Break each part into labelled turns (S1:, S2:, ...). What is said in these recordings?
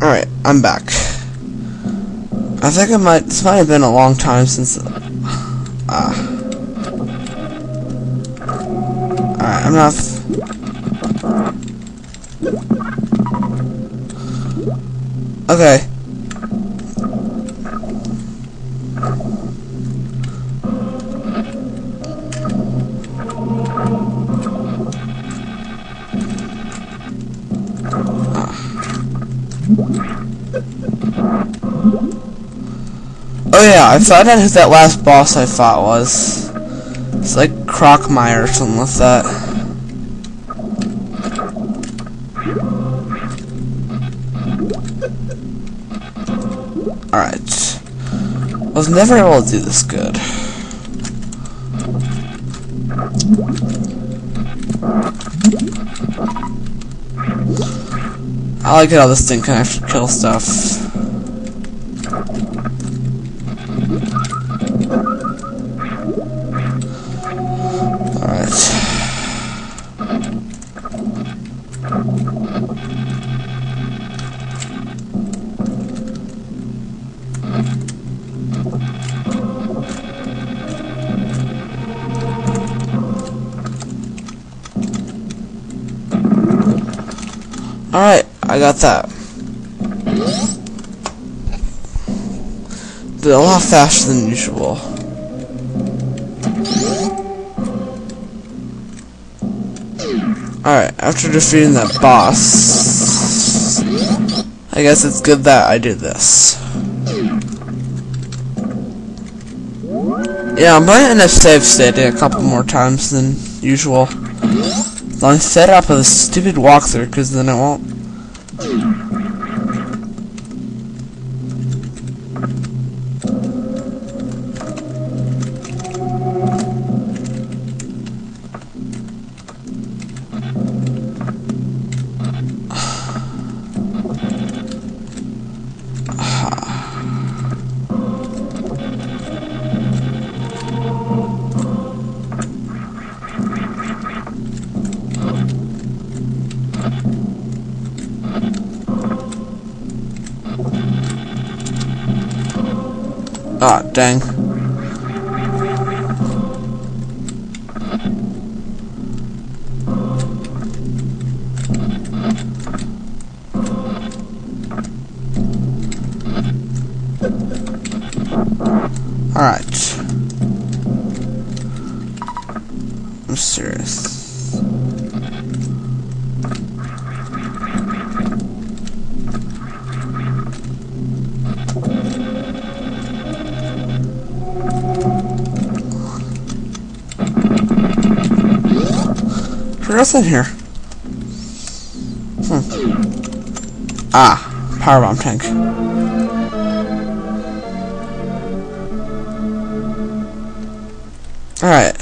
S1: Alright, I'm back. I think this might have been a long time since, alright, enough. Okay. Oh yeah, I found out who that last boss I fought was. It's like Crocmire or something like that. Alright. I was never able to do this good. I like how this thing can actually kill stuff. Alright, I got that. Did a lot faster than usual. Alright, after defeating that boss, I guess it's good that I did this. Yeah, I'm going to end up save stating a couple more times than usual. As long as I set up with a stupid walkthrough, because then it won't. Ah, dang. Alright. I'm serious. What's in here? Ah, power bomb tank. Alright,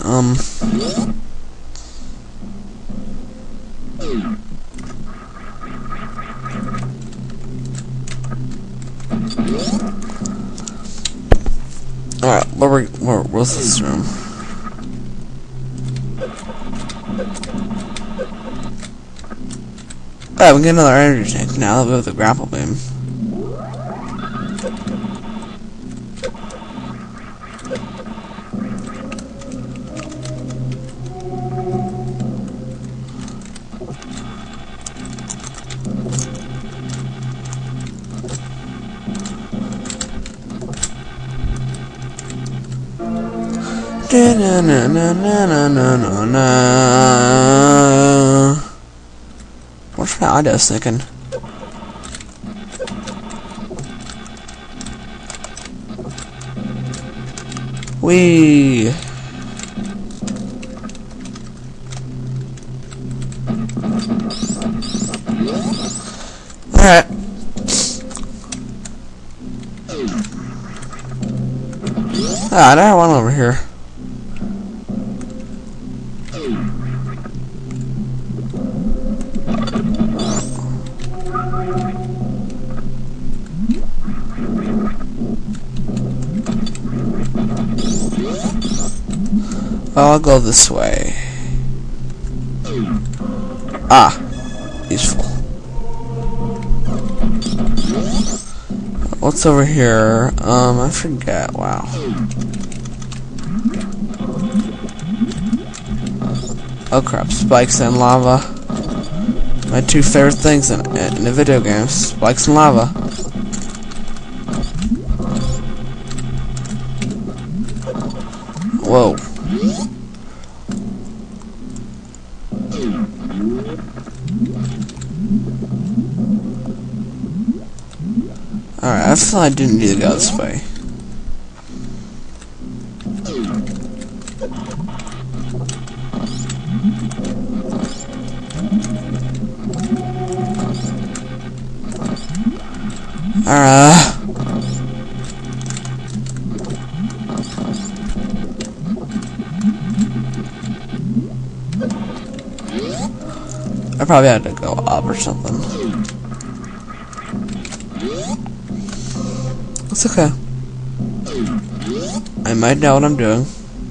S1: Alright, where's this room? Alright, we get another energy tank now with the grapple beam. What's my audio thinking? Wee. Alright. Ah, another one over here. I'll go this way. Ah, useful. What's over here? I forget. Wow. Oh crap, spikes and lava. My two favorite things in a video game, spikes and lava. Whoa. Alright, I feel I didn't need to go this way. I probably had to go up or something. It's okay. I might know what I'm doing.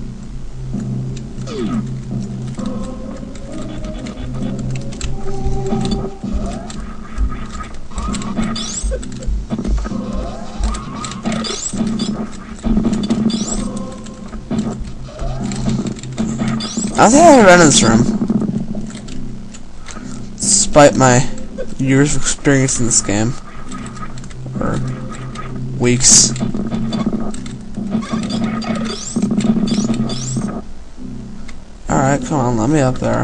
S1: I don't think I've ever been in this room. Despite my years of experience in this game. Or weeks. Alright, come on, let me up there.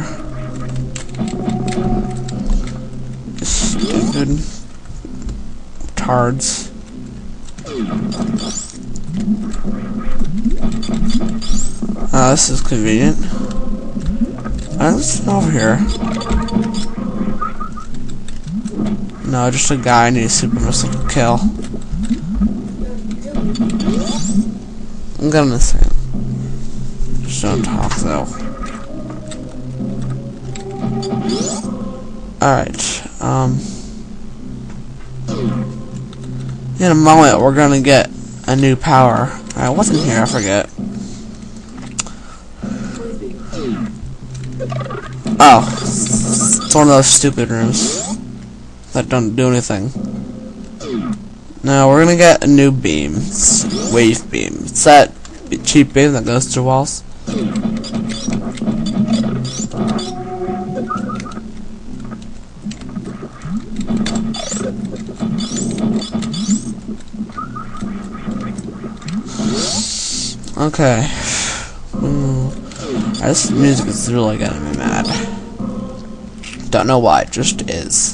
S1: Stupid tards. This is convenient. Let's over here. No, just a guy I need a super missile to kill. I'm gonna miss him. Just don't talk though. Alright, in a moment we're gonna get a new power. Alright, what's in here? I forget. Oh, it's one of those stupid rooms that don't do anything. Now we're gonna get a new beam. It's wave beam. It's that cheap beam that goes through walls. Okay. This music is really getting me mad. Don't know why, it just is.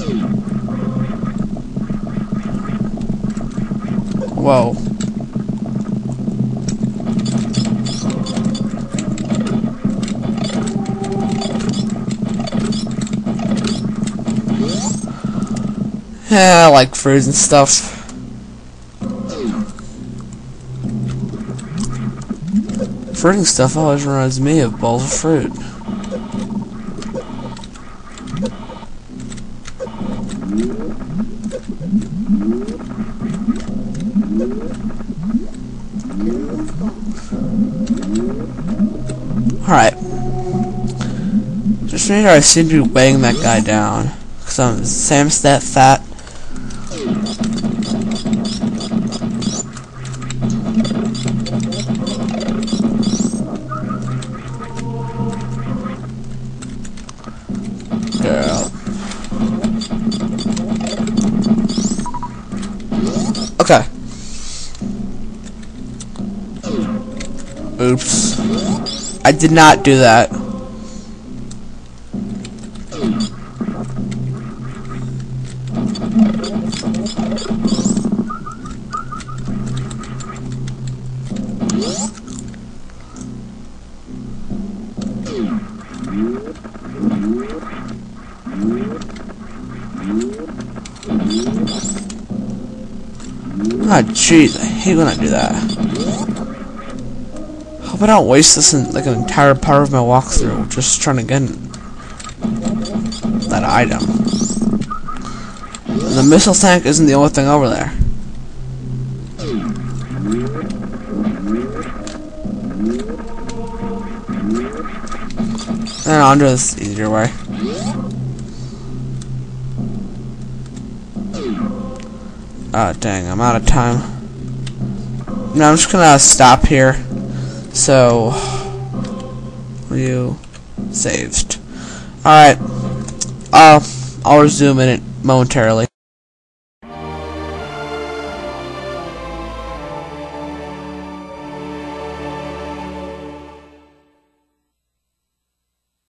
S1: Whoa. Yeah, I like fruits and stuff. Fruiting stuff always reminds me of bowls of fruit. Alright. Just remember I seem to be weighing that guy down. Because Sam's that fat. Girl. Okay. Oops. I did not do that. Ah, jeez, I hate when I do that. Hope I don't waste this in like an entire part of my walkthrough just trying to get that item. And the missile tank isn't the only thing over there. And I'll do this easier way. Dang, I'm out of time. Now I'm just gonna stop here. So, you saved. Alright. I'll resume in it momentarily.